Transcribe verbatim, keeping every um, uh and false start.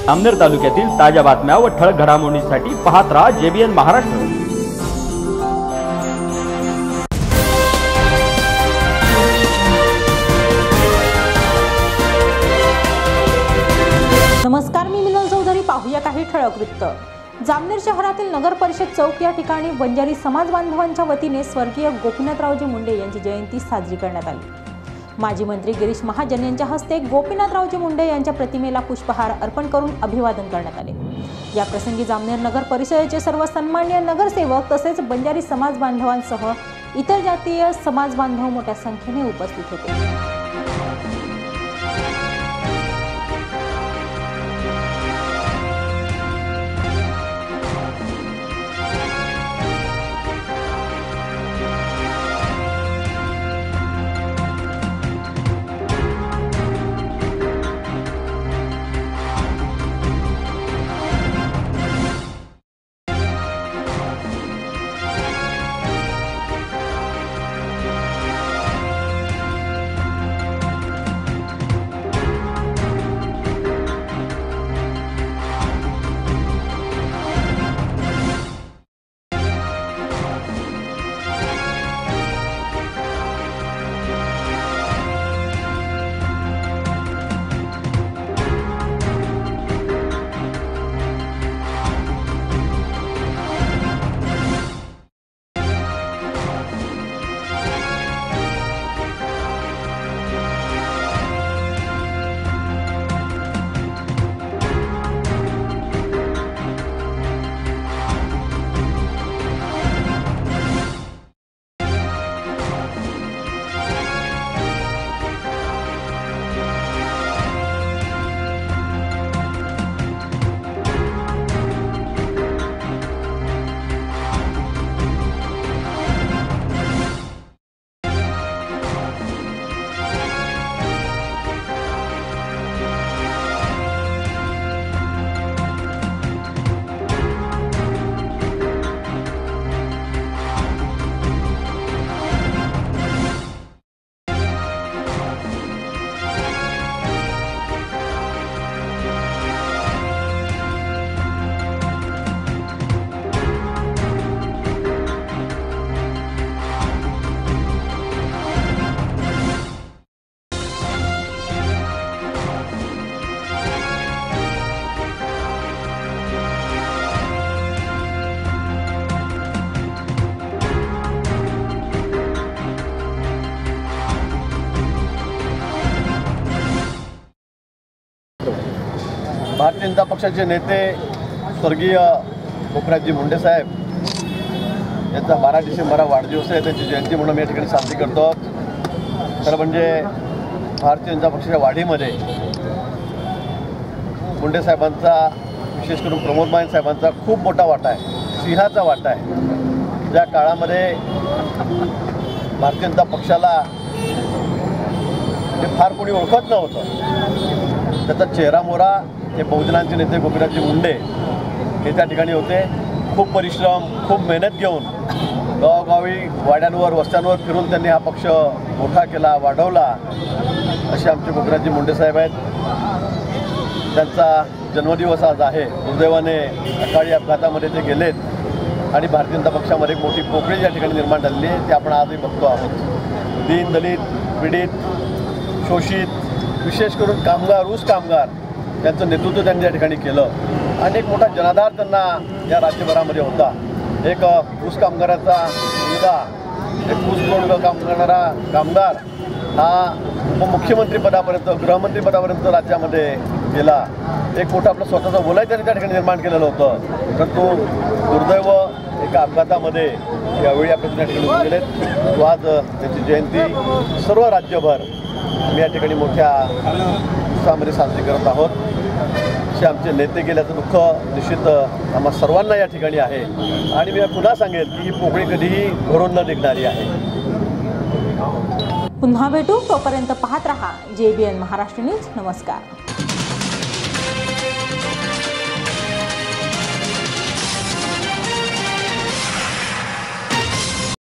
जामनेर तालुक्यातील ताज्या बातम्या व ठळक घडामोडींसाठी पाहत राहा जेबीएन महाराष्ट्र। नमस्कार, मी मिलन चौधरी। पाहूया काही ठळक वृत्त। जामनेर शहरातील नगर परिषद चौक या ठिकाणी बंजारी समाज बांधवांच्या वतीने स्वर्गीय गोपीनाथरावजी मुंडे यांची जयंती साजरी करण्यात आली। माजी मंत्री गिरीश महाजन यांच्या हस्ते गोपीनाथरावजी मुंडे यांच्या प्रतिमेला पुष्पहार अर्पण करून अभिवादन करण्यात आले। या प्रसंगी जामनेर नगर परिषदेचे सर्व सन्माननीय नगरसेवक तसेच बंजारी समाज बांधवांसह इतर जातीय समाज बांधव मोठ्या संख्येने उपस्थित होते। भारतीय जनता पक्षाचे नेते स्वर्गीय गोपीनाथजी मुंडे साहेब यांचा बारा डिसेंबर हा वाढदिवस आहे। त्यांची जयंती म्हणून मी या ठिकाणी साजरी करतो। खरं म्हणजे भारतीय जनता पक्षाच्या वाढीमध्ये मुंडे साहेबांचा, विशेष करून प्रमोद माने साहेबांचा खूप मोठा वाटा आहे, सिंहाचा वाटा आहे। ज्या काळामध्ये भारतीय जनता पक्षाला ते फार कोणी ओळखत नव्हतं, त्याचा चेहरा मोहरा हे बहुजनांचे नेते गोपीनाथजी मुंडे हे त्या ठिकाणी होते। खूप परिश्रम, खूप मेहनत घेऊन गावोगावी, वाड्यांवर, वस्त्यांवर फिरून त्यांनी हा पक्ष मोठा केला, वाढवला। असे आमचे गोपीनाथजी मुंडे साहेब आहेत। त्यांचा जन्मदिवस आज आहे। दुर्दैवाने अकाली अपघातामध्ये ते गेलेत आणि भारतीय जनता पक्षामध्ये एक मोठी पोकळी या ठिकाणी निर्माण झालेली आहे, ते आपण आजही बघतो आहोत। दीन, दलित, पीडित, शोषित, विशेष करून कामगार, ऊस कामगार त्यांचं नेतृत्व त्यांनी या ठिकाणी केलं आणि एक मोठा जनाधार त्यांना या राज्यभरामध्ये होता। एक ऊस कामगाराचा मुलगा, एक ऊस तोड काम करणारा कामगार हा उपमुख्यमंत्रीपदापर्यंत, गृहमंत्रीपदापर्यंत राज्यामध्ये गेला। एक मोठं आपलं स्वतःचं वलय त्यांनी त्या ठिकाणी निर्माण केलेलं होतं, परंतु दुर्दैव एका अपघातामध्ये यावेळी आपल्या त्या ठिकाणी गेलेत। आज त्यांची जयंती सर्व राज्यभर आम्ही या ठिकाणी मोठ्या उत्साहामध्ये साजरी करत आहोत। असे आमचे नेते गेल्याचं दुःख निश्चित आम्हा सर्वांना या ठिकाणी आहे आणि मी पुन्हा सांगेल की ही पोकळी कधीही भरून न निघणारी आहे। पुन्हा भेटू, तोपर्यंत पाहत रहा जेबीएन महाराष्ट्र न्यूज। नमस्कार।